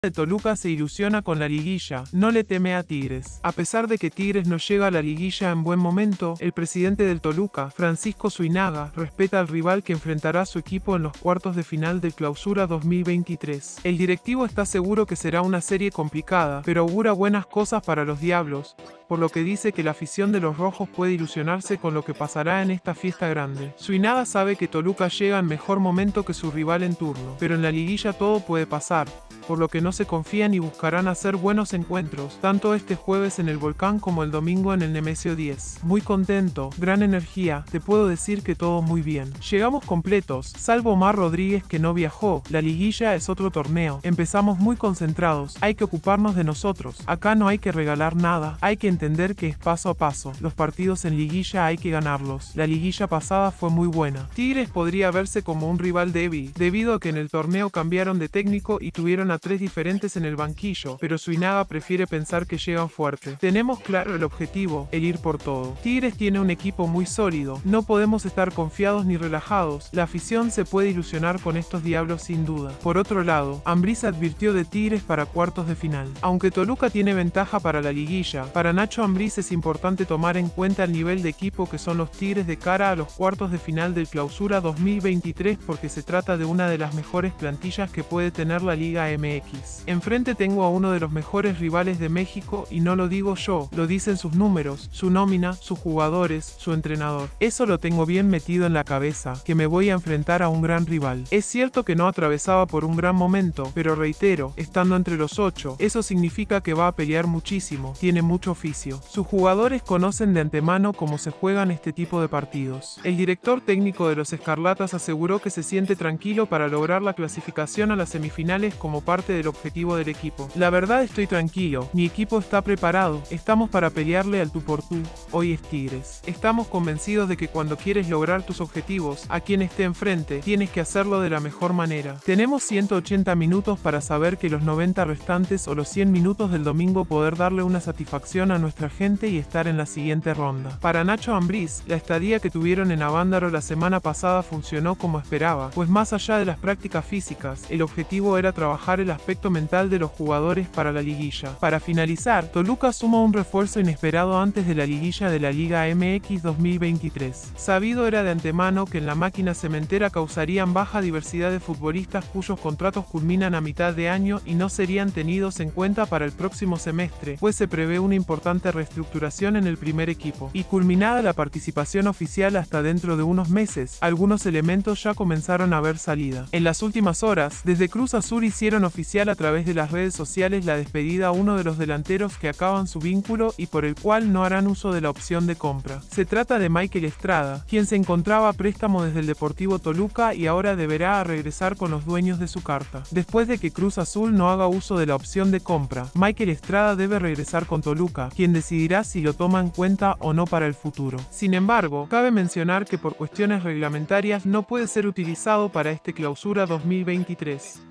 de Toluca se ilusiona con la liguilla, no le teme a Tigres. A pesar de que Tigres no llega a la liguilla en buen momento, el presidente del Toluca, Francisco Zuinaga, respeta al rival que enfrentará a su equipo en los cuartos de final del Clausura 2023. El directivo está seguro que será una serie complicada, pero augura buenas cosas para los Diablos, por lo que dice que la afición de los rojos puede ilusionarse con lo que pasará en esta fiesta grande. Zuinaga sabe que Toluca llega en mejor momento que su rival en turno, pero en la liguilla todo puede pasar, por lo que no se confían y buscarán hacer buenos encuentros, tanto este jueves en el Volcán como el domingo en el Nemesio 10. Muy contento, gran energía, te puedo decir que todo muy bien. Llegamos completos, salvo Omar Rodríguez que no viajó, la liguilla es otro torneo, empezamos muy concentrados, hay que ocuparnos de nosotros, acá no hay que regalar nada, hay que entender que es paso a paso, los partidos en liguilla hay que ganarlos, la liguilla pasada fue muy buena. Tigres podría verse como un rival débil, debido a que en el torneo cambiaron de técnico y tuvieron a tres diferentes en el banquillo, pero Zuinaga prefiere pensar que llegan fuerte. Tenemos claro el objetivo, el ir por todo. Tigres tiene un equipo muy sólido, no podemos estar confiados ni relajados, la afición se puede ilusionar con estos Diablos sin duda. Por otro lado, Ambriz advirtió de Tigres para cuartos de final. Aunque Toluca tiene ventaja para la liguilla, para Nacho Ambriz es importante tomar en cuenta el nivel de equipo que son los Tigres de cara a los cuartos de final del Clausura 2023 porque se trata de una de las mejores plantillas que puede tener la Liga MX. Enfrente tengo a uno de los mejores rivales de México y no lo digo yo, lo dicen sus números, su nómina, sus jugadores, su entrenador. Eso lo tengo bien metido en la cabeza, que me voy a enfrentar a un gran rival. Es cierto que no atravesaba por un gran momento, pero reitero, estando entre los 8, eso significa que va a pelear muchísimo, tiene mucho oficio. Sus jugadores conocen de antemano cómo se juegan este tipo de partidos. El director técnico de los Escarlatas aseguró que se siente tranquilo para lograr la clasificación a las semifinales como parte del objetivo del equipo. La verdad estoy tranquilo, mi equipo está preparado, estamos para pelearle al tú por tú, hoy es Tigres. Estamos convencidos de que cuando quieres lograr tus objetivos, a quien esté enfrente, tienes que hacerlo de la mejor manera. Tenemos 180 minutos para saber que los 90 restantes o los 100 minutos del domingo poder darle una satisfacción a nuestra gente y estar en la siguiente ronda. Para Nacho Ambriz, la estadía que tuvieron en Avándaro la semana pasada funcionó como esperaba, pues más allá de las prácticas físicas, el objetivo era trabajar el aspecto mental de los jugadores para la liguilla. Para finalizar, Toluca suma un refuerzo inesperado antes de la liguilla de la Liga MX 2023. Sabido era de antemano que en la máquina cementera causarían baja diversidad de futbolistas cuyos contratos culminan a mitad de año y no serían tenidos en cuenta para el próximo semestre, pues se prevé una importante reestructuración en el primer equipo. Y culminada la participación oficial hasta dentro de unos meses, algunos elementos ya comenzaron a ver salida. En las últimas horas, desde Cruz Azul hicieron oficial a través de las redes sociales la despedida a uno de los delanteros que acaban su vínculo y por el cual no harán uso de la opción de compra. Se trata de Michael Estrada, quien se encontraba a préstamo desde el Deportivo Toluca y ahora deberá regresar con los dueños de su carta. Después de que Cruz Azul no haga uso de la opción de compra, Michael Estrada debe regresar con Toluca, quien decidirá si lo toma en cuenta o no para el futuro. Sin embargo, cabe mencionar que por cuestiones reglamentarias no puede ser utilizado para este Clausura 2023.